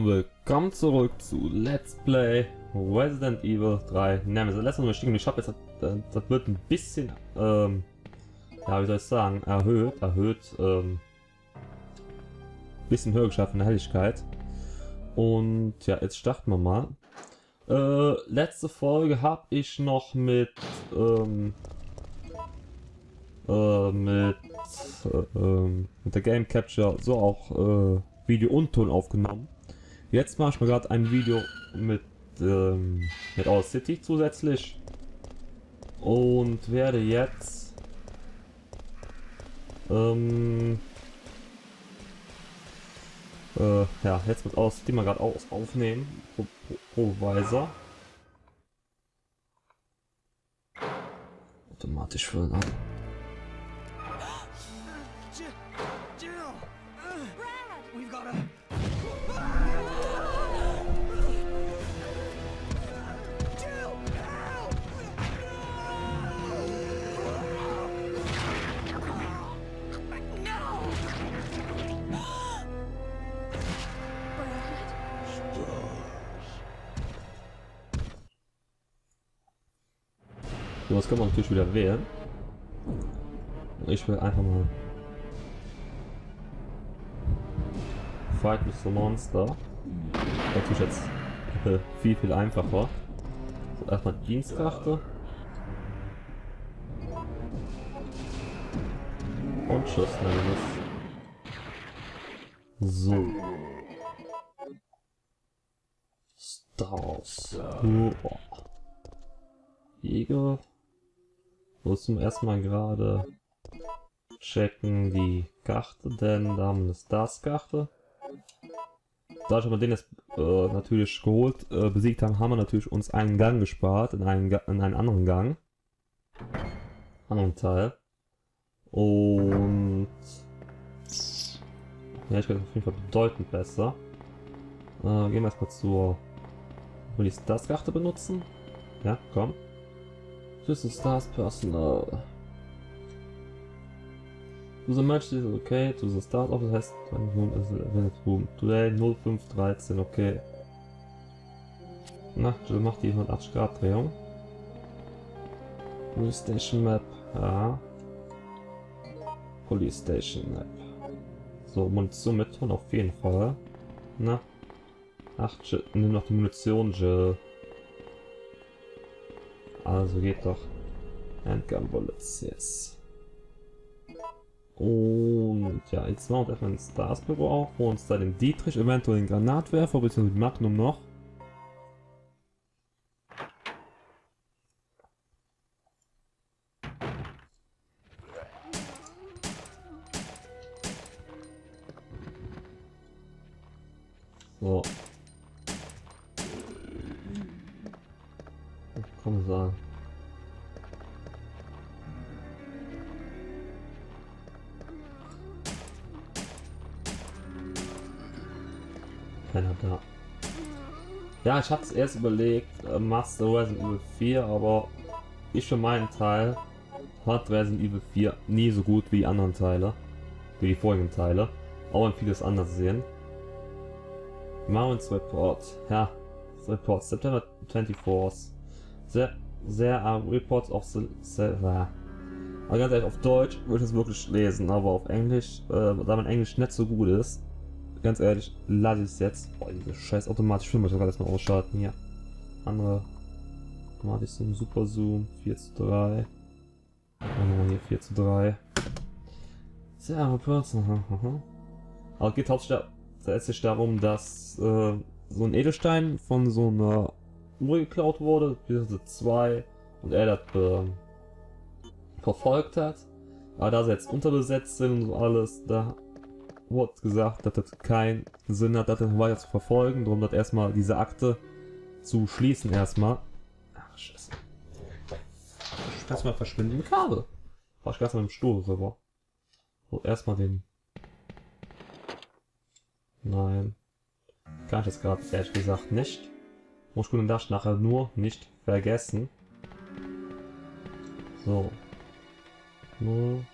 und willkommen zurück zu Let's Play Resident Evil 3 Nemesis. Letztes Mal stiegen und ich habe jetzt, das wird ein bisschen, ja, wie soll ich sagen, erhöht, bisschen höher geschafft in der Helligkeit. Und ja, jetzt starten wir mal. Letzte Folge habe ich noch mit der Game Capture so auch Video und Ton aufgenommen. Jetzt mache ich mir gerade ein Video mit Our City zusätzlich und werde jetzt ja, jetzt mit Our City mal gerade aufnehmen, Provisor. Automatisch füllen ab. So, das kann man natürlich wieder wählen. Ich will einfach mal Fight with the Monster. Natürlich jetzt viel einfacher. So, erstmal Dienstkarte. Und Schuss nennen wir es. So. Stars. Jäger. Muss zum ersten Mal gerade checken die Karte, denn da haben wir eine Stars-Karte. Da wir den jetzt natürlich geholt, besiegt haben, haben wir natürlich uns einen Gang gespart in einen anderen Gang. Anderen Teil. Und ja, ich glaube auf jeden Fall bedeutend besser. Gehen wir erstmal zur. Will ich Stars-Karte benutzen? Ja, komm. This is Stars Personal. To the match is okay. To the start of the test room today 0513. Okay. Na, du machst die 180 Grad Drehung. Police Station Map. Ja. Police Station Map. So, Munition mit und auf jeden Fall. Na. Ach, nimm noch die Munition, Jill. Also geht doch. Handgun Bullets, yes. Und ja, jetzt machen wir erstmal ein Stars Büro auf, wo uns da den Dietrich, eventuell den Granatwerfer, bzw. die Magnum noch. So. Komm sagen. Keiner da. Ja, ich hatte es erst überlegt, machst du Resident Evil 4, aber ich für meinen Teil hat Resident Evil 4 nie so gut wie die anderen Teile, wie die vorigen Teile, auch wenn vieles anders sehen. Mounts Report, ja, Report September 24th. Sehr Reports of the Server. Aber ganz ehrlich, auf Deutsch würde ich es wirklich lesen, aber auf Englisch, da mein Englisch nicht so gut ist, ganz ehrlich, lasse ich es jetzt. Boah, diese scheiß automatisch Filme, ich soll erstmal ausschalten hier. Andere automatisch Zoom, Super Zoom, 4:3. Hier 4:3. Sehr Reports. Aber es geht hauptsächlich darum, dass so ein Edelstein von so einer Uhr geklaut wurde, diese 2, und er das verfolgt hat. Aber da sie jetzt unterbesetzt sind und so alles, da wurde gesagt, dass das keinen Sinn hat, das weiter zu verfolgen, darum das erstmal diese Akte zu schließen erstmal. Ach Scheiße. Erstmal verschwinden im Kabel. War ich ganz mal im Stuhl rüber. So, erstmal den. Nein. Kann ich jetzt gerade ehrlich gesagt nicht. Muss ich den Dash nachher nur nicht vergessen. So. Nur.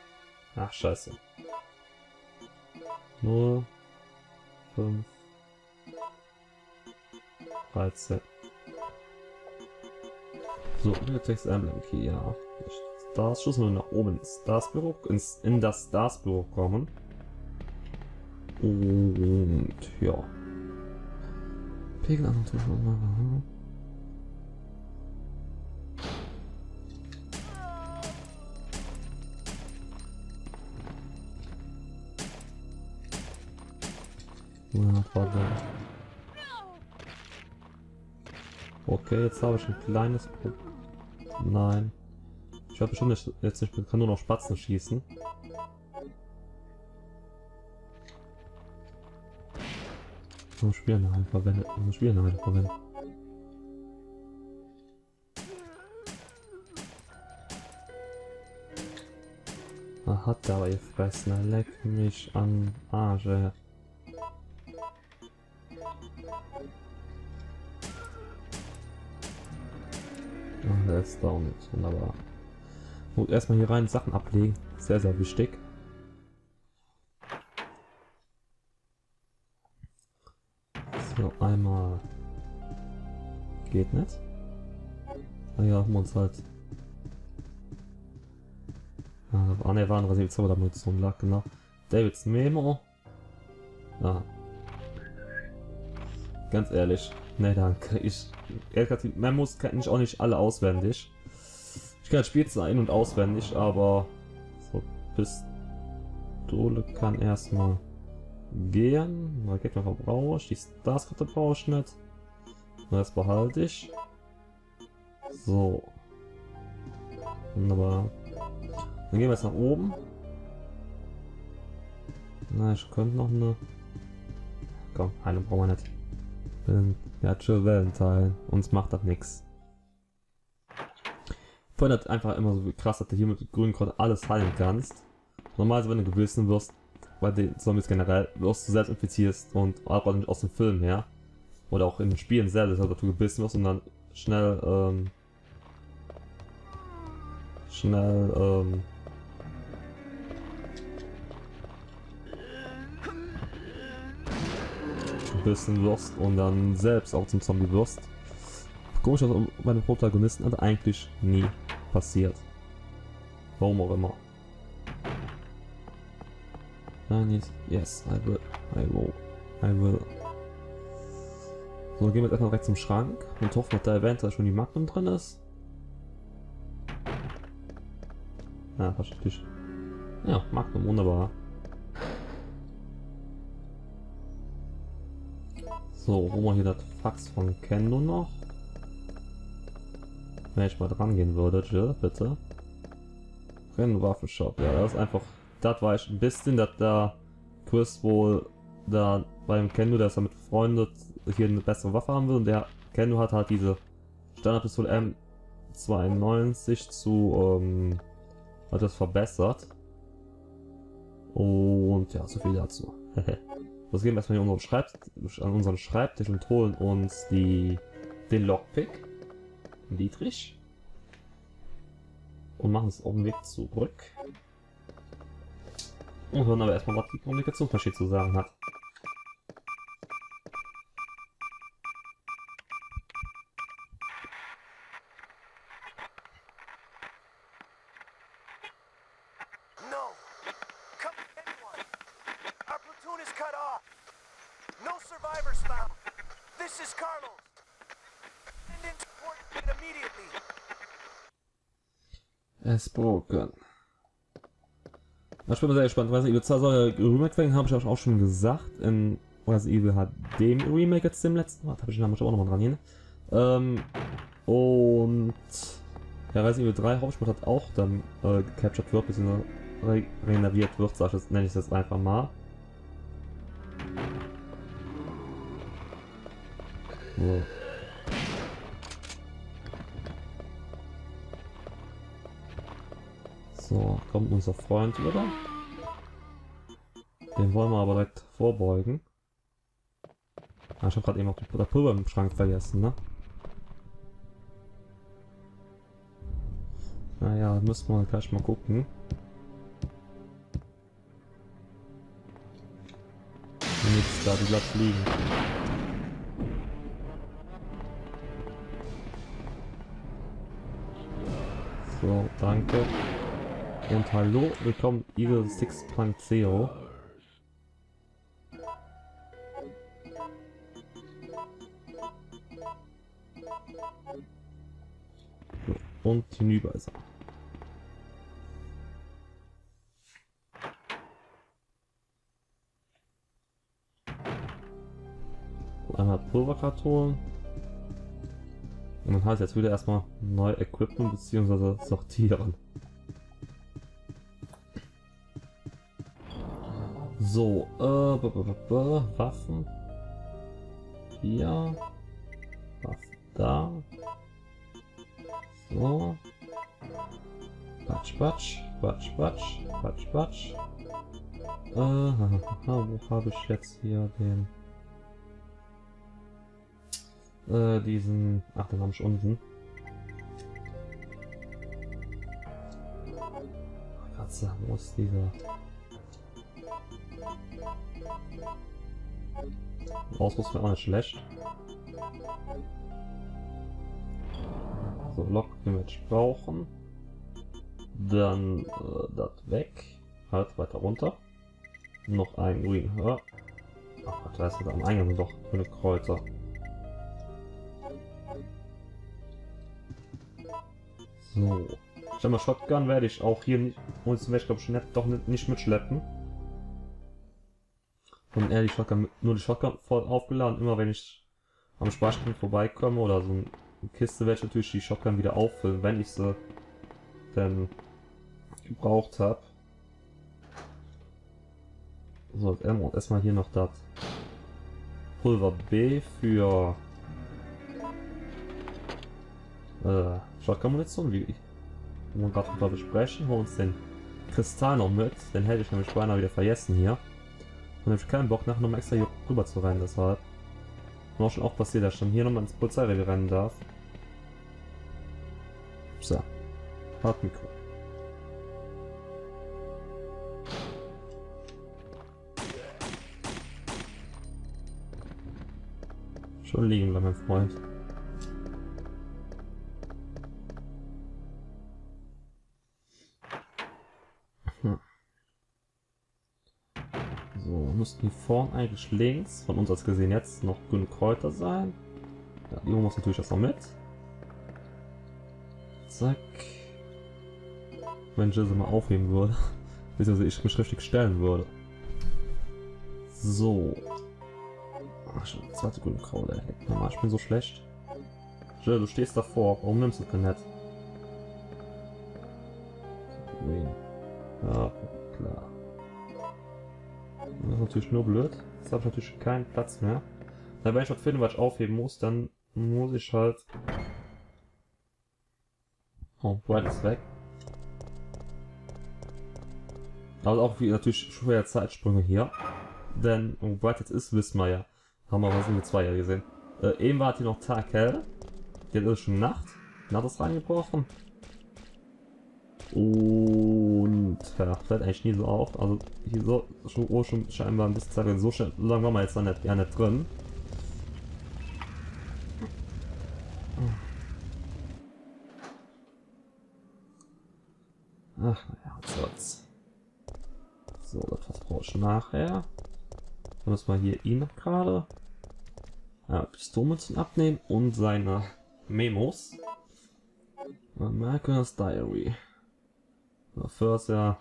Ach, scheiße. 0, 5, 13. So, Text Emblem Key, ja. Das Schuss nur nach oben ins Stars-Büro, in das Stars-Büro kommen. Und ja. Pegel an und ja, verdammt. Okay, jetzt habe ich ein kleines Problem. Nein. Ich habe bestimmt nicht, jetzt nicht, kann nur noch Spatzen schießen. Nur Spielnagel verwendet. Nur Spielnagel verwendet. Er hat aber gefressen, er leckt mich an Arsch. Der ist down, wunderbar. Gut, erstmal hier rein Sachen ablegen. Sehr, sehr wichtig. So, einmal. Geht nicht. Naja, haben wir uns halt. Ah ne, waren Resident Evil 2 damit so ein Lack, genau. Davids Memo. Ja. Ganz ehrlich. Ne, danke. Die Memos kenne ich auch nicht alle auswendig. Ich kann das Spiel zwar in- und auswendig, aber so Pistole kann erstmal gehen. Raketen verbrauche ich. Die Starskarte brauche ich nicht. Das behalte ich. So. Wunderbar. Dann gehen wir jetzt nach oben. Na, ich könnte noch eine. Komm, eine brauchen wir nicht. Ja, chill Valentine. Uns macht das nichts. Vorhin hat einfach immer so krass, dass du hier mit grünen Kräutern alles heilen kannst. Normalerweise, wenn du gebissen wirst, bei den Zombies generell, wirst du selbst infizierst und auch aus dem Film her. Oder auch in den Spielen selbst, dass du gebissen wirst und dann schnell, gebissen wirst und dann selbst auch zum Zombie wirst. Komisch, dass bei den Protagonisten hat eigentlich nie passiert. Warum auch immer. Nein, yes, I will. So, gehen wir jetzt erstmal direkt zum Schrank und hoffen, dass da eventuell schon die Magnum drin ist. Ja, verstehe. Ja, Magnum, wunderbar. So, holen wir hier das Fax von Kendo noch. Wenn ich mal dran gehen würde, Jill, bitte. Waffenshop, ja, das ist einfach, das war ich ein bisschen, dass da Chris wohl da beim Kendo, der ist damit befreundet, hier eine bessere Waffe haben will und der Kendo hat halt diese Standardpistole M92 zu, hat das verbessert. Und ja, so viel dazu. Wir gehen erstmal hier an unseren Schreibtisch und holen uns den Lockpick. Dietrich. Und machen es auf dem Weg zurück. Und hören aber erstmal, was die Kommunikationsmaschine zu sagen hat. No! Come anyone! Our platoon is cut off! No survivors found! This is Carlos! Send in support immediately! Es broken. Ich bin sehr gespannt. Resident Evil 2 soll ja Remake werden, habe ich auch schon gesagt. In Resident Evil HD Remake jetzt dem letzten Mal. Habe ich den Namen auch nochmal dran hier. Und ja, Resident Evil 3 hoffe ich mal, dass auch dann gecaptured wird, bzw. regeneriert wird, nenne ich das einfach mal. So. So, kommt unser Freund wieder. Den wollen wir aber direkt vorbeugen. Ah, ich habe gerade eben auch das Pulver im Schrank vergessen, ne? Naja, müssen wir gleich mal gucken. Nichts da, die bleibt liegen. So, danke. Und hallo, willkommen Eagle 6.0. Und hinüber. Einmal Pulverkarton. Und dann heißt jetzt wieder erstmal neu Equipment bzw. sortieren. So, Waffen. Hier. Waffen da. So. Batsch, batsch, batsch, batsch, batsch, batsch. Wo habe ich jetzt hier den... diesen... Ach, den habe ich unten. Katze, wo ist dieser... Ausrüstung wäre auch nicht schlecht. So, Lock-Image brauchen. Dann das weg. Halt weiter runter. Noch ein Green. Ja. Ach Gott, da ist wieder am Eingang doch für eine Kräuter. So. Ich habe mal Shotgun, werde ich auch hier nicht. Und zum Beispiel glaube ich doch nicht mitschleppen. Und eher die Shotgun, nur die Shotgun voll aufgeladen. Immer wenn ich am Sparschrank vorbeikomme oder so eine Kiste, werde ich natürlich die Shotgun wieder auffüllen, wenn ich sie dann gebraucht habe. So, und erstmal hier noch das Pulver B für Shotgun-Munition, wie wir gerade drüber besprechen. Holen uns den Kristall noch mit, den hätte ich nämlich beinahe wieder vergessen hier. Und habe ich keinen Bock nachher noch mal extra hier rüber zu rennen, deshalb. Und auch schon auch passiert, dass ich dann hier nochmal ins Polizeirevier rennen darf. So. Hartmikro. Schon liegen bleiben, mein Freund. So, müssten die vorn eigentlich links, von uns aus gesehen jetzt, noch grüne Kräuter sein. Ja, die muss natürlich das noch mit. Zack. Wenn ich das mal aufheben würde, beziehungsweise ich mich richtig stellen würde. So. Ach, schon, zweite grüne Kraut, ey. Ich bin so schlecht. Jill, du stehst davor, warum nimmst du kein Net? Ja, klar. Das ist natürlich nur blöd. Jetzt habe ich natürlich keinen Platz mehr. Da wenn ich was finde, was ich aufheben muss, dann muss ich halt... Oh, Bright ist weg. Aber auch wie natürlich schwer Zeitsprünge hier. Denn wo Bright jetzt ist, wissen wir ja. Haben wir was mit 2 ja gesehen. Eben war hier noch Tag hell. Jetzt ist schon Nacht. Nacht ist reingebrochen. Und ja, fällt eigentlich nie so auf. Also hier so schon scheinbar ein bisschen Zeit. So lange waren wir jetzt dann nicht drin. Ach naja, was soll's. So, das brauche ich nachher. Dann müssen wir hier ihn gerade. Ja, Pistole zum Abnehmen und seine Memos. Marcus Diary. First, ja.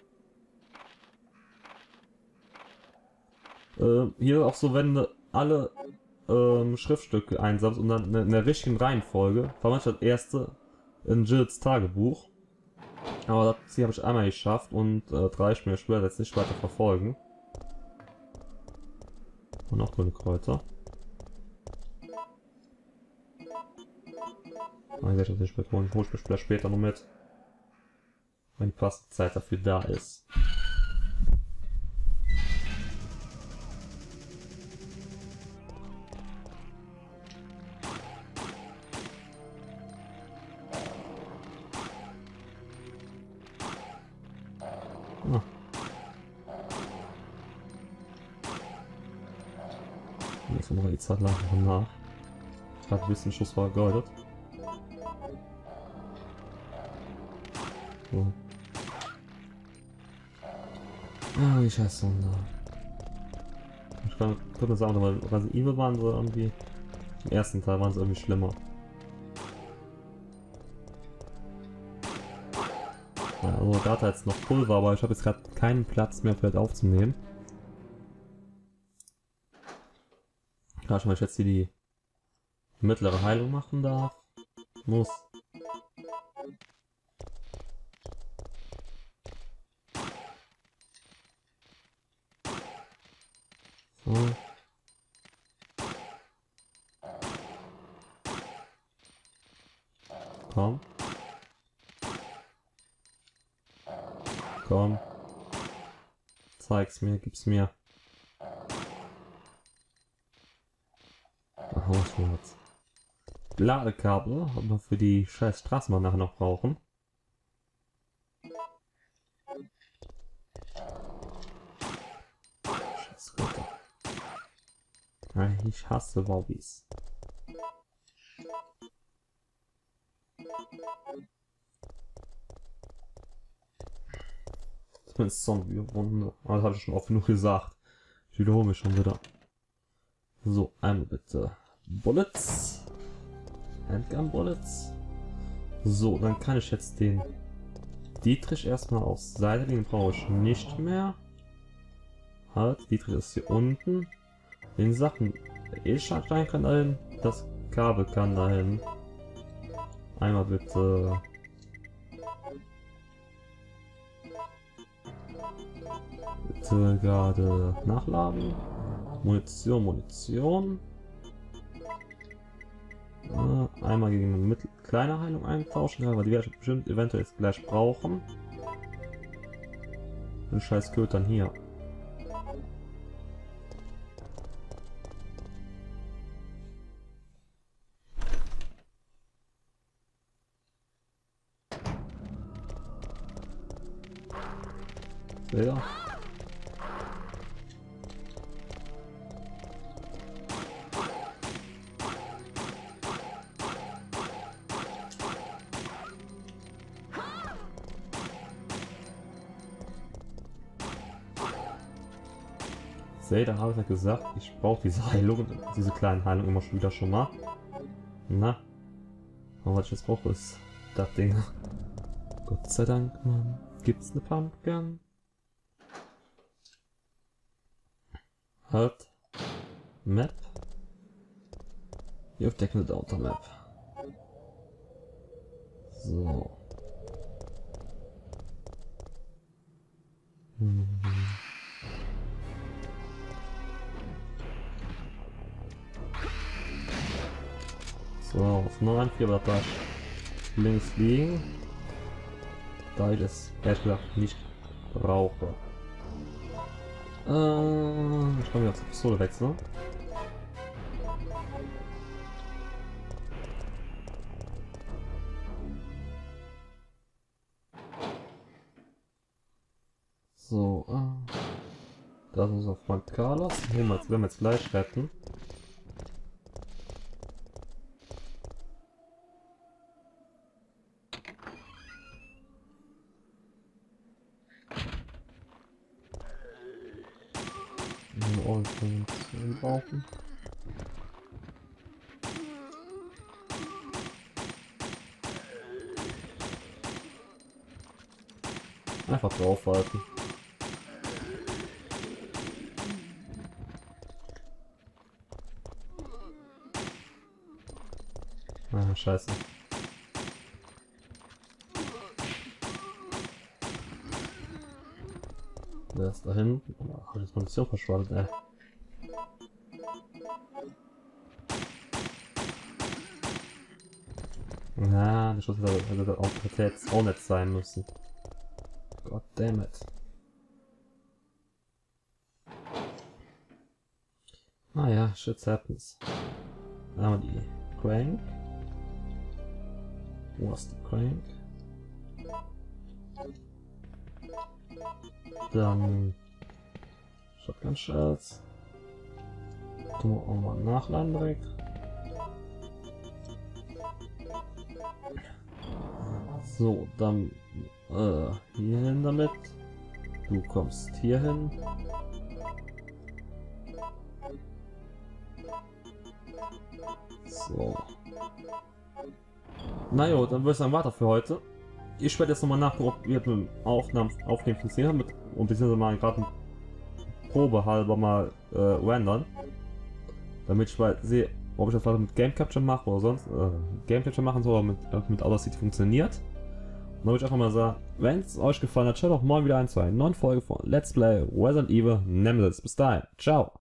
Hier auch so, wenn du alle Schriftstücke einsammelst und dann in der richtigen Reihenfolge, war manchmal das erste in Jills Tagebuch. Aber das hier habe ich einmal geschafft und 3 Spiele später jetzt nicht weiter verfolgen. Und noch grüne Kräuter. Ich werde das nicht mitholen, hole ich mich vielleicht später noch mit. Wenn die passende Zeit dafür da ist. Ah. Jetzt noch die Zeit nach. Hat ein bisschen Schuss vergeudet. So. Ah, wie scheiße. Ich könnte sagen, weil Resident Evil waren so irgendwie. Im ersten Teil waren sie irgendwie schlimmer. Ja, also da hat er jetzt noch Pulver, aber ich habe jetzt gerade keinen Platz mehr vielleicht aufzunehmen. Klar, schon, weil ich jetzt hier die mittlere Heilung machen darf. Muss. So. Komm. Komm. Zeig's mir, gib's mir. Ach, was wir jetzt? Ladekabel, ob wir für die scheiß Straßenbahn nachher noch brauchen. Scheiß Gott. Ich hasse Wobbys. Zumindest Zombie-Wunde. Aber das habe ich schon oft genug gesagt. Ich wiederhole mich schon wieder. So, einmal bitte Bullets. Handgun Bullets. So, dann kann ich jetzt den Dietrich erstmal auf Seite legen. Brauche ich nicht mehr. Halt, Dietrich ist hier unten. Den Sachen. Der E-Schaltstein kann dahin. Das Kabel kann dahin. Einmal bitte. Bitte gerade nachladen. Munition. Einmal gegen eine kleine Heilung eintauschen, weil die werde ich bestimmt eventuell jetzt gleich brauchen. Den scheiß Kötern hier. Ja. Da habe ich ja gesagt, ich brauche diese Heilung, diese kleinen Heilungen immer schon wieder schon mal. Na, aber was ich jetzt brauche ist das Ding. Gott sei Dank, Mann. Gibt's eine Pumpgun? Halt. Map. You've taken the outer map. So. So, auf 9, aber da links liegen. Da ich es ehrlich gesagt nicht brauche. Ich kann wieder zur Pistole wechseln. So, das ist unser Freund Carlos. Den werden wir jetzt gleich retten. Brauchen. Einfach draufhalten. Ah, scheiße. Der ist da hinten. Oh, hab jetzt Munition verschwunden, ey. Ja, der Schuss hätte jetzt auch nicht sein müssen. God damn it. Ah ja, shit happens. Da haben wir die Crank. Wo ist die Crank? Dann Shotgun Shells. Tun wir auch mal nachladen direkt. So, dann Hier hin damit. Du kommst hier hin. So. Na jo, dann würde ich sagen, weiter für heute. Ich werde jetzt nochmal nachgucken, ob wir mit dem Aufnehmen funktioniert haben. Und beziehungsweise mal gerade Probe halber mal rendern. Damit ich mal sehe, ob ich das weiter mit Game Capture mache oder sonst Game Capture machen soll oder mit Audacity funktioniert. Und dann würde ich einfach mal sagen, wenn es euch gefallen hat, schaut doch morgen wieder ein zu einer neuen Folge von Let's Play Resident Evil Nemesis. Bis dahin, ciao!